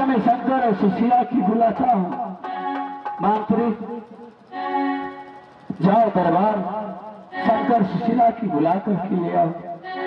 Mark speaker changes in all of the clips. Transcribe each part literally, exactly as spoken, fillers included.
Speaker 1: समय शंकर और सुशीला की बुलाता हूँ। मंत्री जाओ दरबार, शंकर सुशीला की बुला करके ले आओ।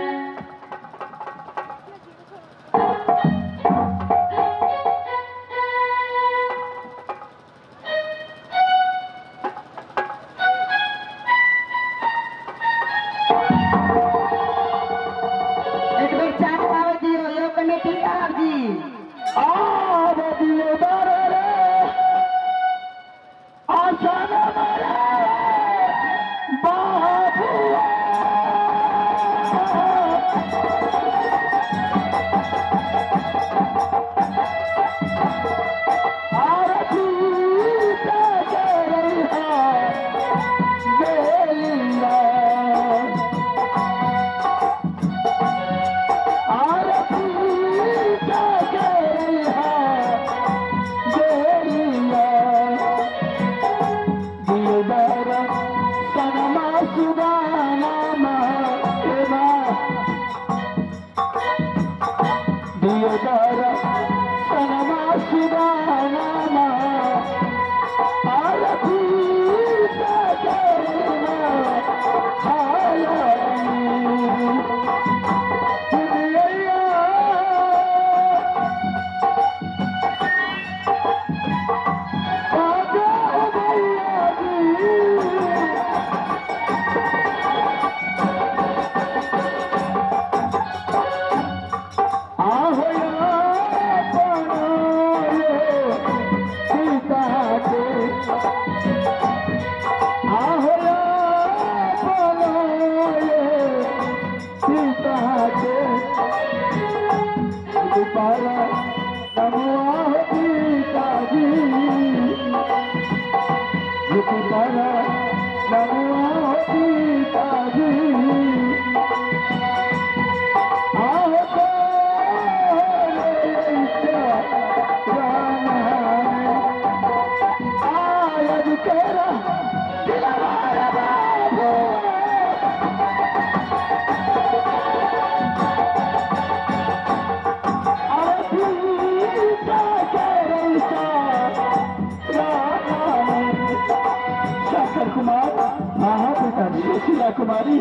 Speaker 1: कुमारी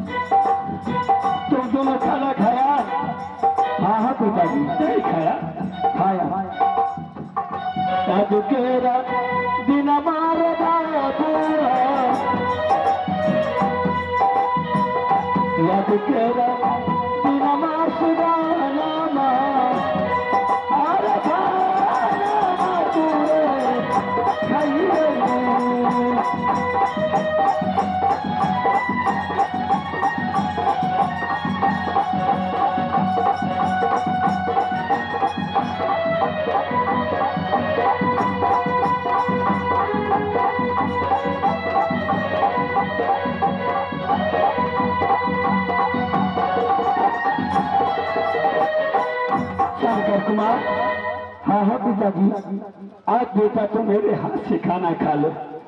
Speaker 1: तुम दोनों खाना खाया? हाँ हाँ पिताजी, नहीं खाया? खाया। साधु केरा दिन मारे याद केरा दिन मार सुदाना अरे खाइए कुमार। हाँ हाँ पिताजी, आज बेटा तो मेरे हाथ से खाना खा लो।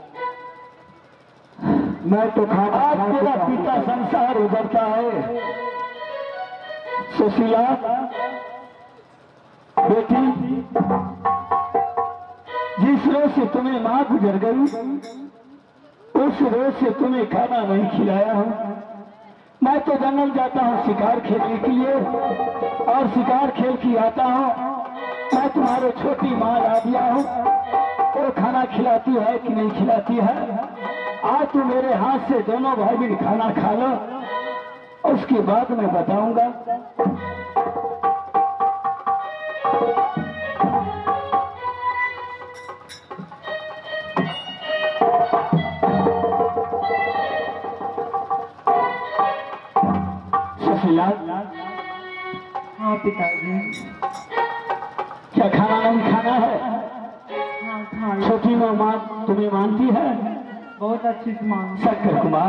Speaker 1: मैं तो खाना आज तेरा पिता संसार उभरता है। सुशीला बेटी, जिस रोज से तुम्हें मां गुजर गई उस रोज से तुम्हें खाना नहीं खिलाया हूं। मैं तो जंगल जाता हूँ शिकार खेलने के लिए और शिकार खेल के आता हूँ। मैं तुम्हारे छोटी माँ ला दिया हूँ, वो खाना खिलाती है कि नहीं खिलाती है। आज तू मेरे हाथ से दोनों भाई बहन खाना खा लो, उसके बाद मैं बताऊंगा। हाँ पिताजी, क्या खाना नहीं खाना है?
Speaker 2: हाँ खाना।
Speaker 1: छोटी माँ मान तुम्हें मानती है?
Speaker 2: बहुत अच्छी से मान।
Speaker 1: शंकर कुमार,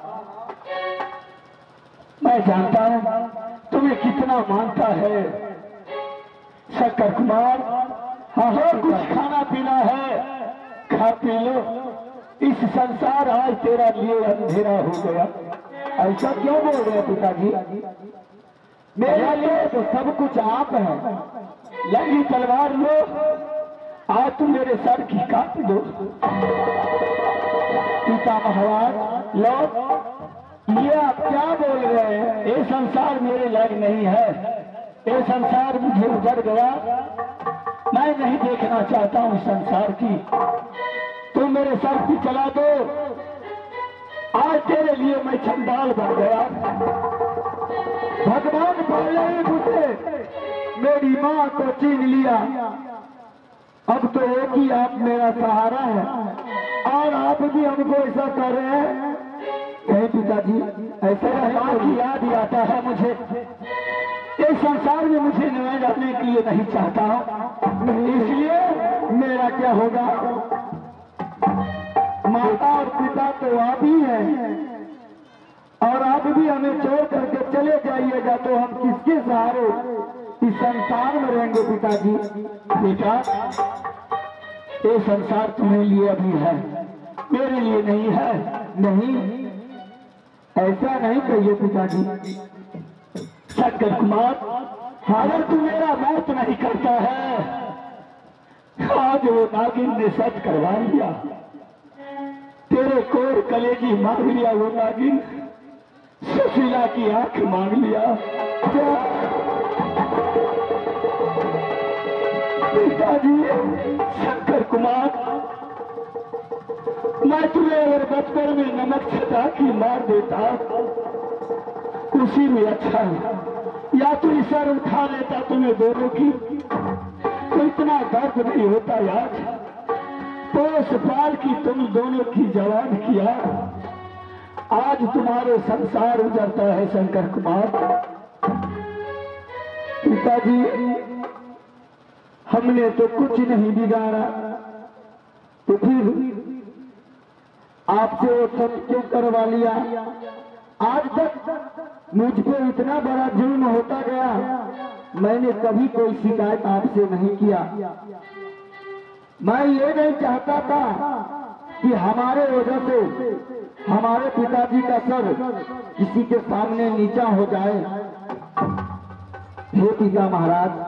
Speaker 1: मैं जानता हूँ तुम्हें कितना मानता है। शंकर कुमार, हाँ हाँ कुछ खाना पीना है, खा पी लो। इस संसार आज तेरा लिए अंधेरा हो गया। ऐसा क्यों बोल रहे हैं पिताजी? मेरे लिए तो सब कुछ आप हैं, लगी तलवार लो, आज तुम मेरे सर की काट दो। पिता महाराज लो, ये आप क्या बोल रहे हैं? ये संसार मेरे लायक नहीं है, ये संसार मुझे उजड़ गया, मैं नहीं देखना चाहता हूँ संसार की। तुम मेरे सर की चला दो, आज तेरे लिए मैं चंडाल बन गया। भगवान पहले ही मुझे मेरी माँ को छीन लिया, अब तो एक ही आप मेरा सहारा है, और आप भी हमको ऐसा कर रहे हैं। नहीं पिताजी, ऐसा माँ की याद ही आता है मुझे। इस संसार में मुझे न्याय करने के लिए नहीं चाहता हूँ, इसलिए मेरा क्या होगा? माता और पिता तो आप ही हैं, और आप भी हमें छोड़ करके चले जाइएगा तो हम किसके सहारे इस संसार में रहेंगे? पिताजी बेटा, ये संसार तुम्हारे लिए अभी है, मेरे लिए नहीं है। नहीं, ऐसा नहीं कहिए पिताजी। शंकर कुमार, अगर तू मेरा मौत नहीं करता है, आज वो नागिन ने सच करवा लिया, तेरे कोर कलेजी मांग लिया, वो नागिन सुशीला की आंख मांग लिया। पिताजी, शंकर कुमार, मैं तुम्हें अगर बचपन में नमक छिटा की मार देता उसी में अच्छा है, या तो सर उठा लेता तुम्हें दोनों की, तो इतना दर्द नहीं होता यार। पोस पाल की तुम दोनों की जवान किया, आज तुम्हारे संसार उजड़ता है। शंकर कुमार, पिताजी हमने तो कुछ नहीं बिगाड़ा, तो फिर आपसे वो सब क्यों करवा लिया? आज तक मुझ पे इतना बड़ा जुल्म होता गया, मैंने कभी कोई शिकायत आपसे नहीं किया। मैं ये नहीं चाहता था कि हमारे वजह से हमारे पिताजी का सर किसी के सामने नीचा हो जाए। हे पिता महाराज,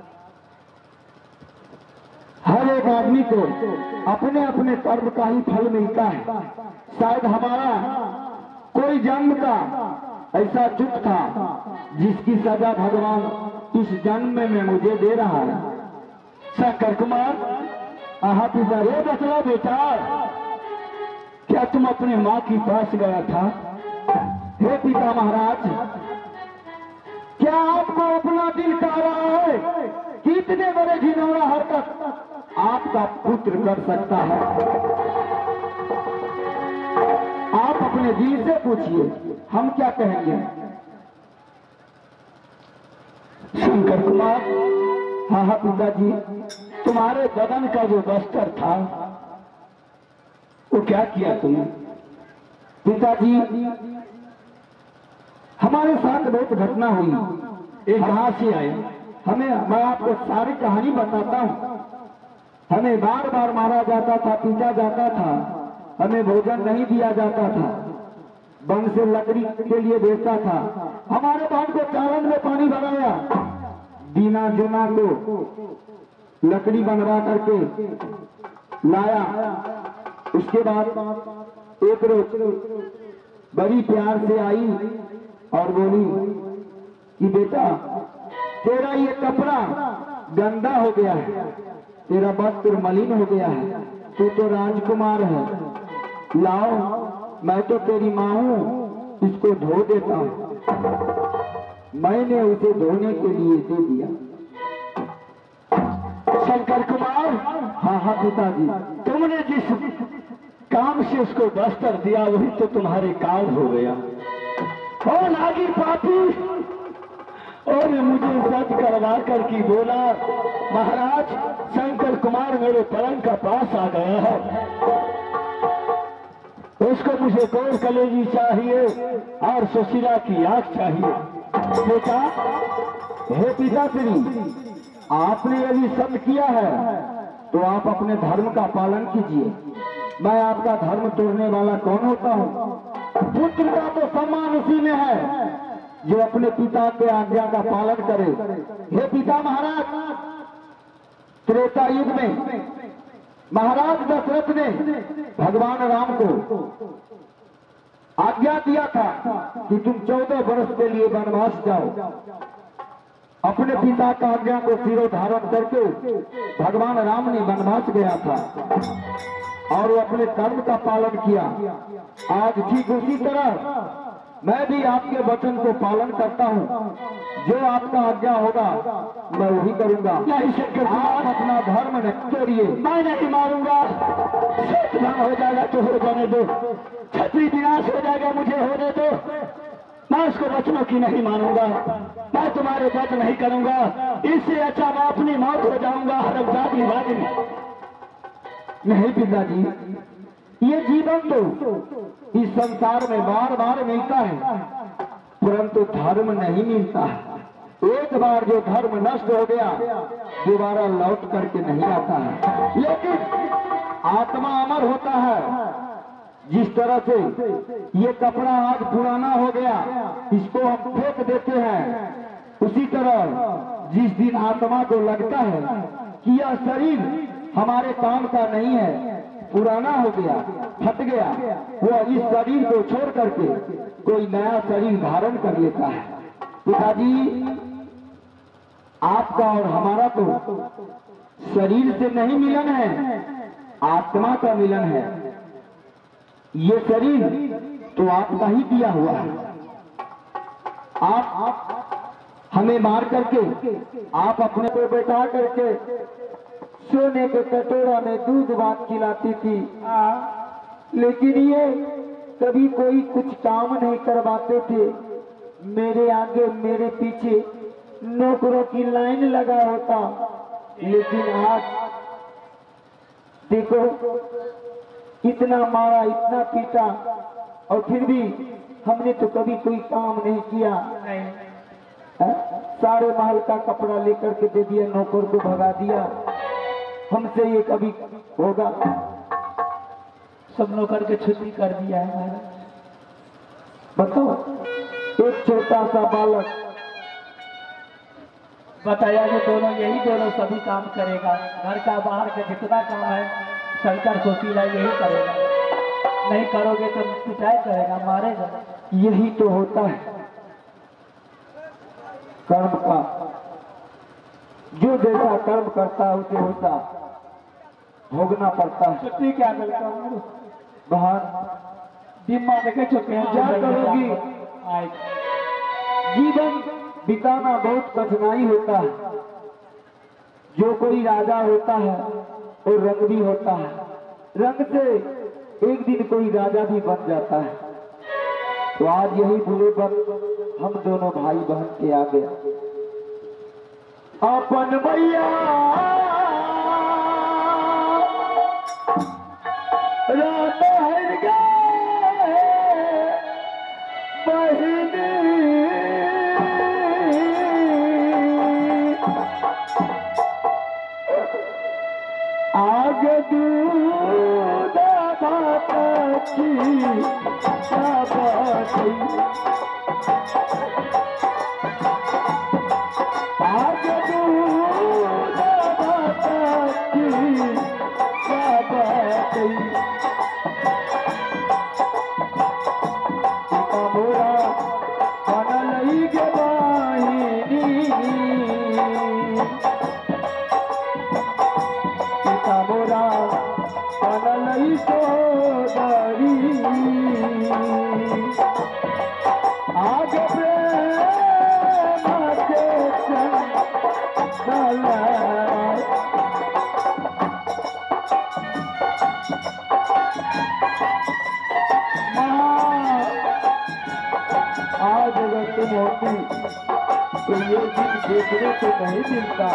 Speaker 1: हर एक आदमी को अपने अपने कर्म का ही फल मिलता है। शायद हमारा कोई जन्म का ऐसा चुप था जिसकी सजा भगवान इस जन्म में मुझे दे रहा है। शंकर कुमार, आहा पिता, ये बतला बेटा, क्या तुम अपने माँ के पास गया था? हे पिता महाराज, क्या आपको अपना दिल कह रहा है कि इतने बड़े घिनौना हरकत आपका पुत्र कर सकता है? आप अपने दिल से पूछिए, हम क्या कहेंगे? शंकर कुमार, हाँ हाँ पिताजी, तुम्हारे बदन का जो बस्तर था वो क्या किया तुमने? पिताजी, हमारे साथ बहुत घटना हुई। एक कहां से आए हमें, मैं आपको सारी कहानी बताता हूँ। हमें बार बार मारा जाता था, पीटा जाता था, हमें भोजन नहीं दिया जाता था, वन से लकड़ी के लिए भेजता था। हमारे बहन को चालन में पानी भराया, दीना जुना को लकड़ी बनवा करके लाया। उसके बाद एक रोज बड़ी प्यार से आई और बोली कि बेटा, तेरा ये कपड़ा गंदा हो गया है, तेरा वस्त्र मलिन हो गया है, तू तो राजकुमार है, लाओ मैं तो तेरी माँ हूँ, इसको धो देता हूँ। मैंने उसे धोने के लिए दे दिया। शंकर कुमार, हाँ हाँ पिताजी, तुमने जिस काम से उसको वस्त्र दिया वही तो तुम्हारे काल हो गया। ओ नागी पापी, और मुझे सच करवा कर की बोला, महाराज शंकर कुमार मेरे पलंग का पास आ गया है, उसको मुझे कोर कलेजी चाहिए और सुशीला की आंख चाहिए। बेटा, हे पिता श्री, आपने यदि सत्य किया है तो आप अपने धर्म का पालन कीजिए। मैं आपका धर्म तोड़ने वाला कौन होता हूँ? पुत्र का तो सम्मान उसी में है जो अपने पिता के आज्ञा का पालन करे। हे पिता महाराज, त्रेता युग में महाराज दशरथ ने भगवान राम को आज्ञा दिया था कि तुम चौदह वर्ष के लिए वनवास जाओ। अपने पिता का आज्ञा को सिरों धारण करके भगवान राम ने वनवास गया था और वो अपने कर्म का पालन किया। आज ठीक उसी तरह मैं भी आपके वचन को पालन करता हूँ। जो आपका आज्ञा होगा मैं वही करूंगा। आप अपना धर्म न तोड़िए। मैं नहीं मारूंगा। सत्य भंग हो जाएगा तो हो जाने दो, क्षत्रिय विनाश हो जाएगा मुझे होने दो। मैं उसको वचनों की नहीं मानूंगा। मैं तुम्हारे वचन नहीं करूंगा। इससे अच्छा मैं अपनी मौत हो जाऊंगा हरमजादी वादी में। नहीं पिताजी, ये जीवन तो इस संसार में बार बार मिलता है, परंतु धर्म नहीं मिलता है। एक बार जो धर्म नष्ट हो गया दोबारा लौट करके नहीं आता है। लेकिन आत्मा अमर होता है। जिस तरह से ये कपड़ा आज पुराना हो गया, इसको हम फेंक देते हैं, उसी तरह जिस दिन आत्मा को लगता है कि यह शरीर हमारे काम का नहीं है, पुराना हो गया, फट गया, वो इस शरीर को छोड़ करके कोई नया शरीर धारण कर लेता है। पिताजी, आपका और हमारा तो शरीर से नहीं मिलन है, आत्मा का मिलन है। ये शरीर तो आपका ही दिया हुआ है। आप हमें मार करके आप अपने को बैठा करके सोने के कटोरा में दूध भात खिलाती थी, लेकिन ये कभी कोई कुछ काम नहीं करवाते थे। मेरे आगे मेरे पीछे नौकरों की लाइन लगा होता, लेकिन आज देखो इतना मारा, इतना पीटा, और फिर भी हमने तो कभी कोई काम नहीं किया। है? सारे महल का कपड़ा लेकर के दे दिया, नौकर को भगा दिया। हमसे ये कभी होगा? सब नौकर के छुट्टी कर दिया है महाराज। बताओ, एक छोटा सा बालक बताया जो दोनों यही दोनों सभी काम करेगा। घर का बाहर का जितना काम है सरकार सोचीला यही करेगा। नहीं करोगे तो पिटाई करेगा, मारेगा। यही तो होता है कर्म का। जो जैसा कर्म करता है उसे होता भोगना पड़ता है। छुट्टी क्या मिलता है बाहर दिम्मा देखे चुके हैं। क्या करोगी? जीवन बिताना बहुत कठिनाई होता है। जो कोई राजा होता है और रंग भी होता है, रंग से एक दिन कोई राजा भी बन जाता है। तो आज यही बुरे वक्त हम दोनों भाई बहन के आ गया। अपन भैया रात हर गए बहिनी आगे दूध बाती आगे दूध बाती मोरा बनल गे बाहिनी मोरा बनल सोदरी आगे प्रेम के चल आज अगर तुम होती तो ये दिन देखने को नहीं मिलता।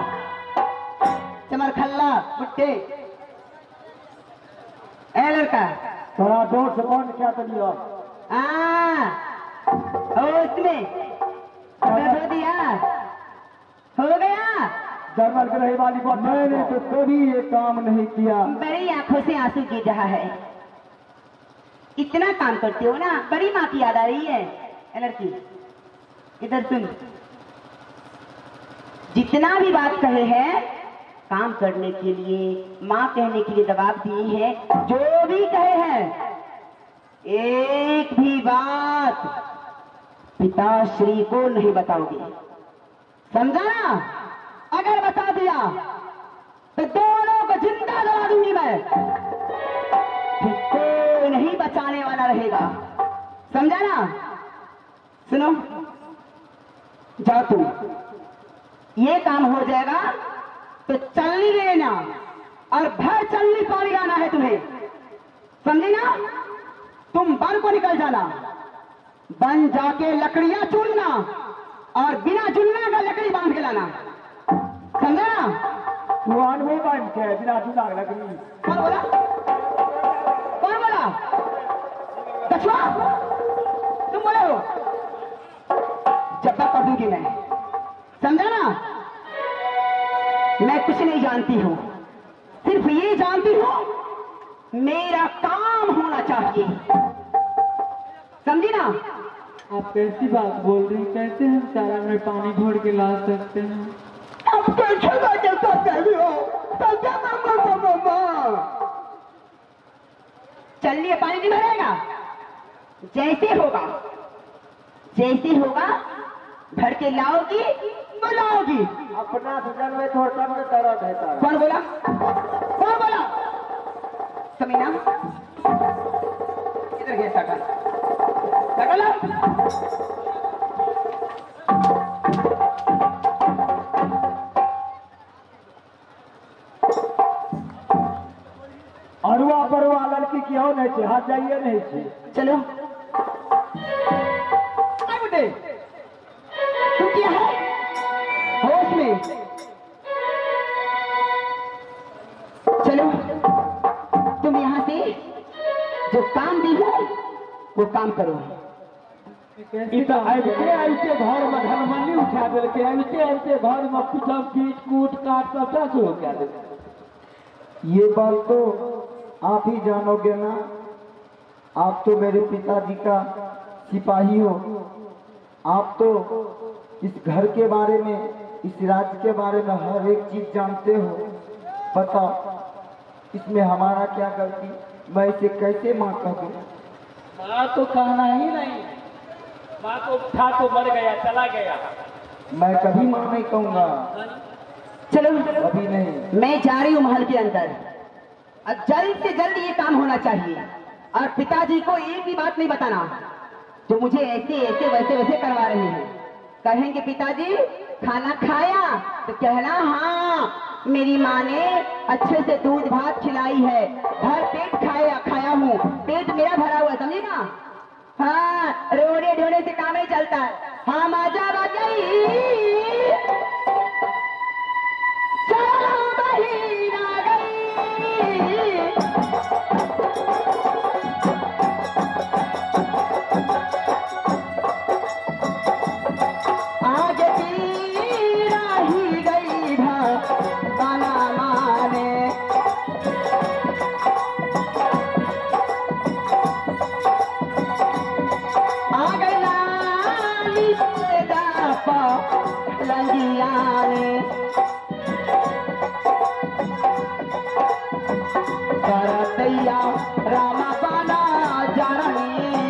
Speaker 3: चमरखल्ला बुट्टे ए लड़का
Speaker 1: थोड़ा जोर से कौन क्या कर लिया
Speaker 3: हाँ हो उसमें हो दिया हो गया
Speaker 1: जर्मन के रही वाली बात मैंने तो कभी ये काम नहीं किया।
Speaker 3: बड़ी आंखों से आंसू गिर रहा है। इतना काम करते हो ना, बड़ी माँ की याद आ रही है। ए लड़की इधर सुन, जितना भी बात कहे हैं काम करने के लिए, माँ कहने के लिए दबाव दिए हैं, जो भी कहे हैं एक भी बात पिताश्री को नहीं बताओगे, समझा ना? अगर बता दिया तो दोनों को जिंदा जला दूंगी मैं, फिर कोई नहीं बचाने वाला रहेगा, समझा ना? सुनो, जाओ तुम, ये काम हो जाएगा तो चलनी लेना और भर चलनी पानी लाना है तुम्हें, समझी ना? तुम वन को निकल जाना, वन जाके लकड़ियां चुनना और बिना चुनने का लकड़ी बांध के लाना, समझा ना?
Speaker 1: भगवान वो बांध के बिना चुना लकड़ी।
Speaker 3: कौन बोला? कौन बोला? कछुआ तुम बोले हो? जब्बा कर दूंगी मैं, समझा ना? मैं कुछ नहीं जानती हूँ, सिर्फ ये जानती हूँ मेरा काम होना चाहिए, समझी ना?
Speaker 2: आप कैसी बात बोल रही, कैसे हम चारा में पानी घोड़ के ला सकते हैं?
Speaker 3: अब कैसे बात कैसा कह रही हो? समझा मामा मामा? चलिए पानी नहीं भरेगा, जैसे होगा जैसे होगा भर के लाओगी बुलाओगी।
Speaker 1: अपना भजन में थोड़ा में दर्द है तारा।
Speaker 3: कौन बोला? कौन बोला? समीना इधर गया सकल सकल
Speaker 1: अरुआ परुआ लड़की की हो नहीं छे, हाथ जाइए नहीं छे।
Speaker 3: चलो बेटे तुम क्या है होश में? चलो तुम यहाँ से जो काम दी हो वो काम करो।
Speaker 1: ऐसे ऐसे घर में धनमनी उठा दिल के, ऐसे ऐसे घर में कुचम पीट कूट काट सबटा शुरू कर दे। ये बात तो आप ही जानोगे ना, आप तो मेरे पिताजी का सिपाही हो, आप तो इस घर के बारे में, इस राज्य के बारे में हर एक चीज जानते हो। पता इसमें हमारा क्या गलती, मैं इसे कैसे माँ कहूँ?
Speaker 4: माँ तो कहना ही नहीं, माँ को उठा तो मर गया, चला गया।
Speaker 1: मैं कभी माँ नहीं कहूँगा,
Speaker 3: चलो
Speaker 1: कभी नहीं।
Speaker 3: मैं जा रही हूँ महल के अंदर, और जल्द से जल्द ये काम होना चाहिए, और पिताजी को एक भी बात नहीं बताना जो मुझे ऐसे ऐसे वैसे वैसे करवा रहे हैं। कहेंगे पिताजी खाना खाया तो कहना हाँ मेरी माँ ने अच्छे से दूध भात खिलाई है, भर पेट खाया खाया हूँ, पेट मेरा भरा हुआ, समझे ना? हाँ रोने ढोने से काम नहीं चलता है। हाँ माजा बाजाई चलो बहिन आ गई, आज पीरा ही गई गाना माने, आ गई लाली दापा लंगिया ने, करतैया रामा पाना जानी,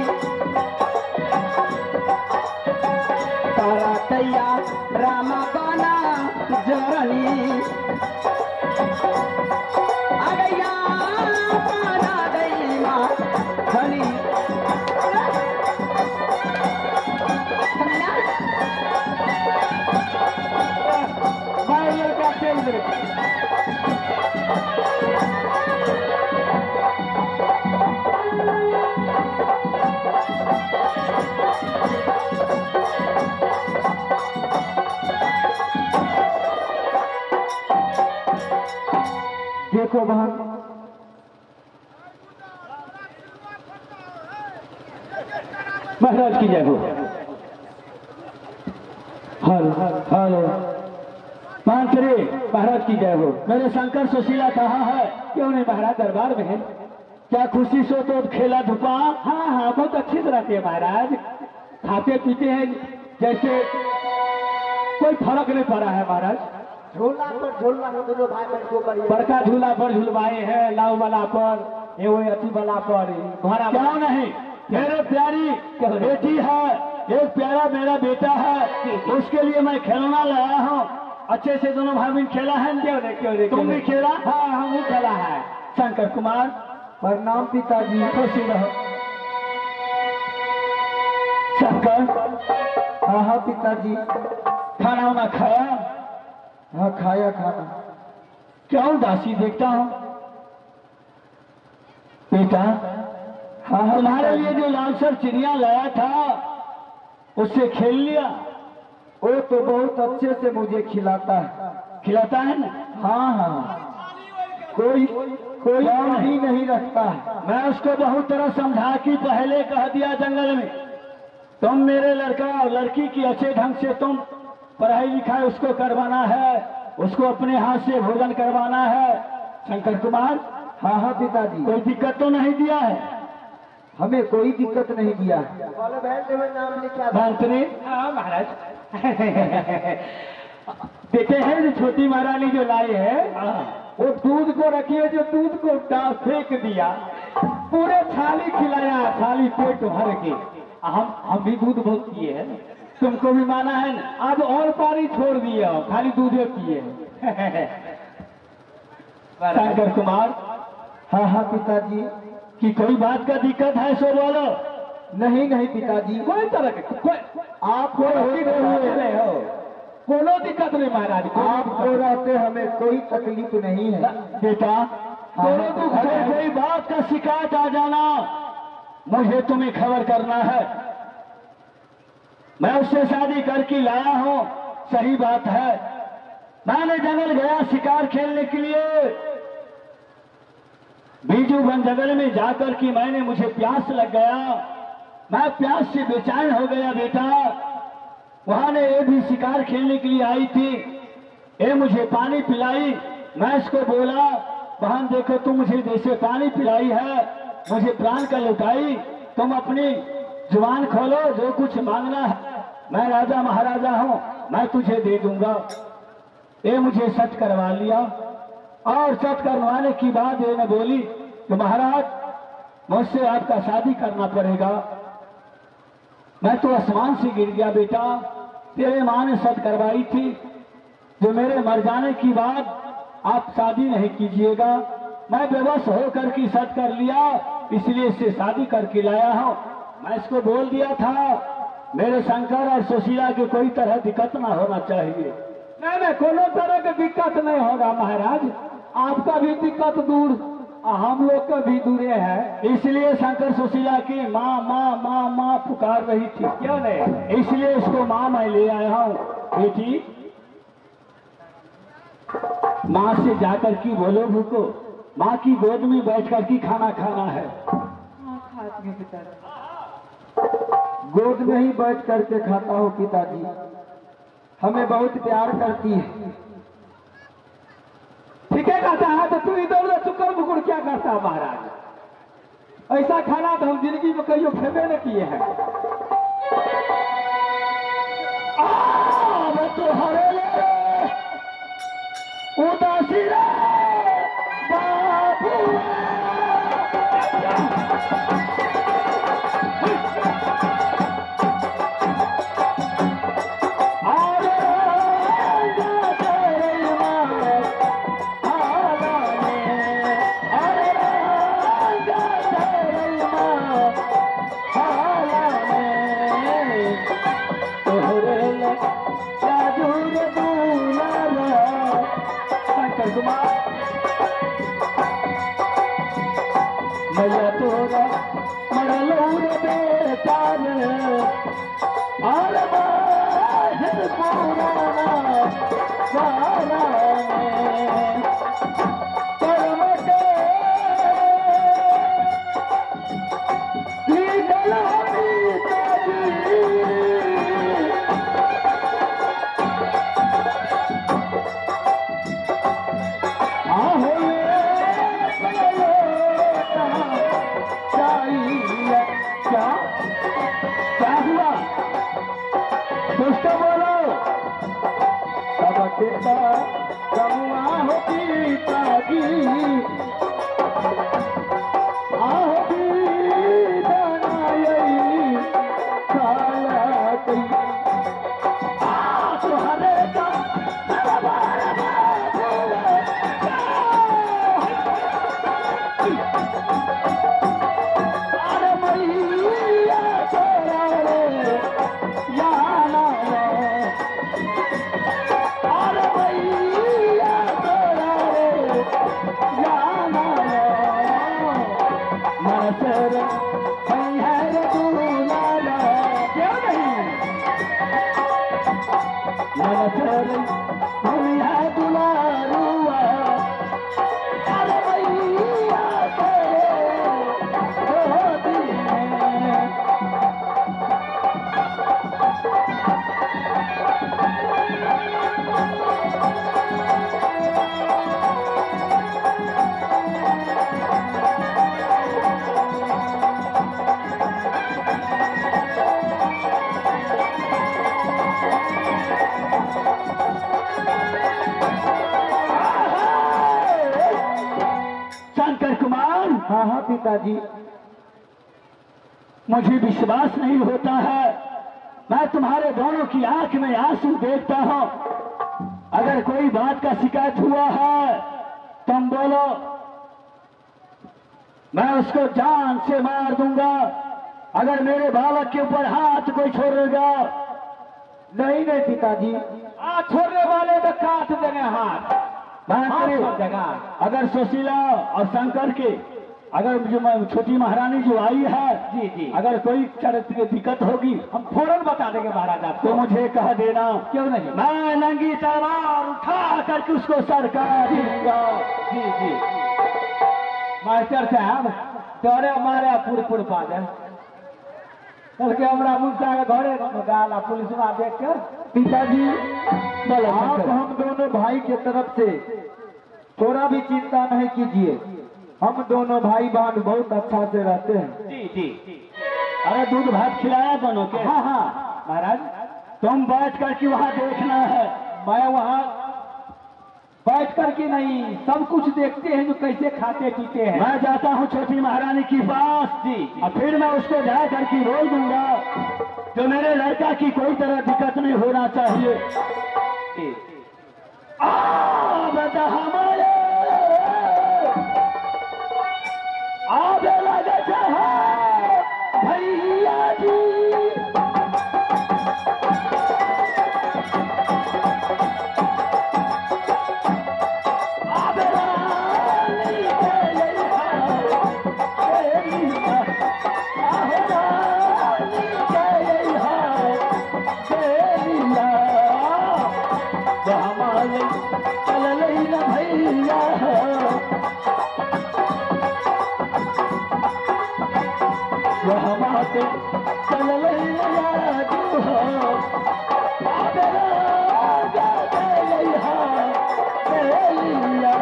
Speaker 3: करतैया रामा पाना जरनी, आ गया पाना गई माँ धनी, समझा?
Speaker 1: मैं ये क्या खेल रहे? देखो बहन, महाराज की जय हो। हेलो हेलो मानसरे, महाराज की जय हो। मेरे शंकर सुशीला कहाँ है? क्यों नहीं महाराज दरबार में है? क्या खुशी सो तो खेला धुपा? हाँ हाँ बहुत अच्छी तरह से महाराज, खाते पीते हैं जैसे कोई फर्क नहीं पड़ा है महाराज।
Speaker 3: झूला पर झूलना हो दोनों भाई बहन को बढ़िया।
Speaker 1: बड़का झूला पर झुलवाए हैं, लाव वाला पर, ये वो अति वाला पर, भरा क्यों नहीं? मेरे प्यारी बेटी है, एक प्यारा मेरा बेटा है, उसके लिए मैं खिलौना लाया हूँ। अच्छे से दोनों भाई बहन खेला है। क्यों नहीं क्यों नहीं तुम भी खेला? हाँ हम भी खेला है। शंकर कुमार प्रणाम पिताजी, खुशी रहो। शंकर हाँ हाँ पिताजी, खाना वाना खाया? हाँ खाया खाना। क्या उदासी देखता हूँ बेटा? हाँ हाँ तुम्हारे लिए जो लाल सर चिड़िया लाया था उससे खेल लिया? वो तो बहुत अच्छे से मुझे खिलाता है। खिलाता है ना? हाँ हाँ, कोई कोई नहीं नहीं रखता है। मैं उसको बहुत तरह समझा कि पहले कह दिया जंगल में, तुम मेरे लड़का और लड़की की अच्छे ढंग से तुम पढ़ाई लिखाई उसको करवाना है, उसको अपने हाथ से भोजन करवाना है। शंकर कुमार हाँ हाँ पिताजी, कोई दिक्कत तो नहीं दिया है? हमें कोई दिक्कत नहीं दिया। नाम लिखा भंतनी? हाँ महाराज। देखे हैं जो छोटी महारानी जो लाई है, वो दूध को रखिए, जो दूध को फेंक दिया, पूरे थाली खिलाया, थाली पेट भर के। हम हम भी दूध बहुत पिए हैं, तुमको भी माना है ना? अब और पानी छोड़ दिए, खाली दूध पिए। शंकर कुमार हाँ हाँ पिताजी, कि कोई बात का दिक्कत है सो बोलो। नहीं नहीं पिताजी, कोई तरह के कोई आप कोई रहे हो, कोनो दिक्कत नहीं महाराज। आपको रहते हमें कोई तकलीफ नहीं है बेटा। दोनों दुख से कोई बात का शिकायत आ जाना, मुझे तुम्हें खबर करना है। मैं उससे शादी करके लाया हूँ, सही बात है। मैंने जंगल गया शिकार खेलने के लिए, बीजू वन जंगल में जाकर के मैंने मुझे प्यास लग गया, मैं प्यास से बेचैन हो गया बेटा। वहां ने ये भी शिकार खेलने के लिए आई थी, ये मुझे पानी पिलाई। मैं इसको बोला बहन देखो तुम मुझे जैसे पानी पिलाई है, मुझे प्राण का लुटाई, तुम अपनी जुबान खोलो, जो कुछ मांगना है मैं राजा महाराजा हूँ, मैं तुझे दे दूंगा। ये मुझे सच करवा लिया, और सच करवाने की बात ये मैं बोली कि महाराज मुझसे आपका शादी करना पड़ेगा। मैं तो आसमान से गिर गया बेटा, तेरे माँ ने सच करवाई थी, जो मेरे मर जाने की बाद आप शादी नहीं कीजिएगा। मैं बेबस होकर के सच कर लिया, इसलिए इससे शादी करके लाया हूँ। मैं इसको बोल दिया था मेरे शंकर और सुशीला की कोई तरह दिक्कत ना होना चाहिए। नहीं नहीं कोनो तरह की दिक्कत नहीं होगा महाराज, आपका भी दिक्कत दूर, हम लोग का भी दूर है। इसलिए शंकर सुशीला की माँ माँ माँ माँ पुकार रही थी, क्या नहीं? इसलिए इसको माँ मैं ले आया हूँ। बेटी माँ से जाकर की बोलो भूको, माँ की गोद में बैठ कर की खाना खाना है। गोद में ही बैठ करके खाता हूँ पिताजी, हमें बहुत प्यार करती है। ठीक है कहता है तो तू इधर उधर चुकर बुकुर क्या करता है महाराज? ऐसा खाना तो हम जिंदगी में कहियो खेबे न किए हैं। तो हरे उदासी रे बाबू मैया तोरा मरलौर बेटा रे और बाहर पुराना गाना में गमुआ हो पिताजी आहो दीदानाई काला कई आ तुहरे का दरबार अरे मैया तोरा रे याना रे अरे मैया तोरा रे याना रे मनसर हर दुलाला क्यों नहीं मनसर है दुलारुआ अरे मैया तेरे गोदी में शंकर कुमार। हाँ हाँ पिताजी। मुझे विश्वास नहीं होता है, मैं तुम्हारे दोनों की आंख में आंसू देखता हूं। अगर कोई बात का शिकायत हुआ है तुम बोलो, मैं उसको जान से मार दूंगा। अगर मेरे बालक के ऊपर हाथ कोई छोड़ेगा। नहीं नहीं पिताजी,
Speaker 4: आ छोड़ने वाले तो काट देंगे हाथ।
Speaker 1: मैं
Speaker 4: जगह
Speaker 1: अगर सुशीला और शंकर के अगर जो मैं- छोटी महारानी जो आई है
Speaker 4: जी जी
Speaker 1: अगर कोई चरित्र की दिक्कत होगी
Speaker 4: हम फौरन बता देंगे महाराज आपको।
Speaker 1: तो मुझे कह देना।
Speaker 4: क्यों नहीं?
Speaker 1: मैं नंगी तलवार उठा करके उसको सरकार दूंगा।
Speaker 4: जी जी मास्टर साहब डरे मारे पूरे पूरे पादे कल के हमरा मुंसा के घरे गाला पुलिस में देख कर
Speaker 1: पिताजी बोलो
Speaker 2: आप
Speaker 1: शंकर।
Speaker 2: हम दोनों भाई के तरफ से थोड़ा भी चिंता नहीं कीजिए। हम दोनों भाई बहन बहुत अच्छा से रहते हैं।
Speaker 4: जी जी
Speaker 1: अरे दूध भात खिलाया दोनों के।
Speaker 4: हाँ हाँ महाराज
Speaker 1: तुम बैठ करके वहां देखना है।
Speaker 4: मैं वहाँ बैठ कर के नहीं सब कुछ देखते हैं जो कैसे खाते पीते हैं।
Speaker 1: मैं जाता हूँ छोटी महारानी के पास
Speaker 4: जी
Speaker 1: और फिर मैं उसको जा करके बोल दूंगा जो मेरे लड़का की कोई तरह दिक्कत नहीं होना चाहिए।
Speaker 4: जी
Speaker 1: आ बेटा हमारे आगे लगे चाहे भैया जी आबे रानी के यहाँ, तेरी आहो रानी के यहाँ, तेरी ला, वो हमारे चल लई न भैया वो हमारे चल लई न यादू हो आबे राजा के यहाँ, तेरी ला।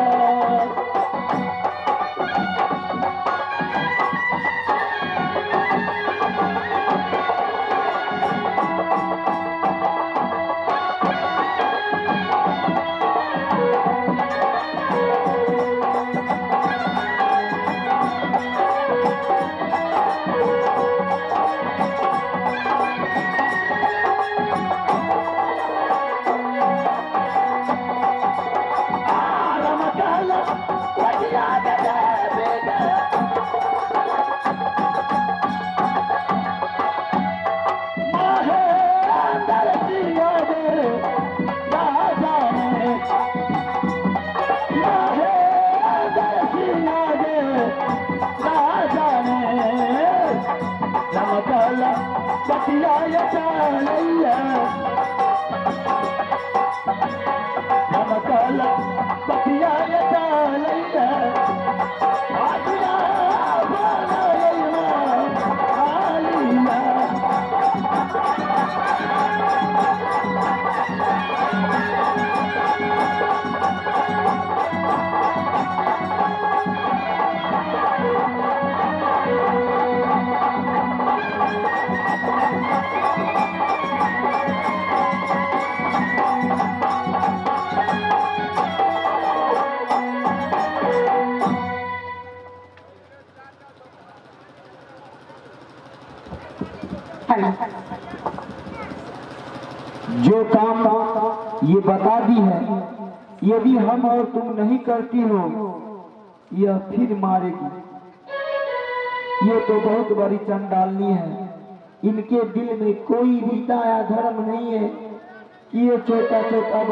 Speaker 2: ये बता दी है, यदि हम और तुम नहीं करती हो यह फिर मारेगी। ये तो बहुत बड़ी चंडालनी है, इनके दिल में कोई रीता या धर्म नहीं है कि ये छोटा छोटा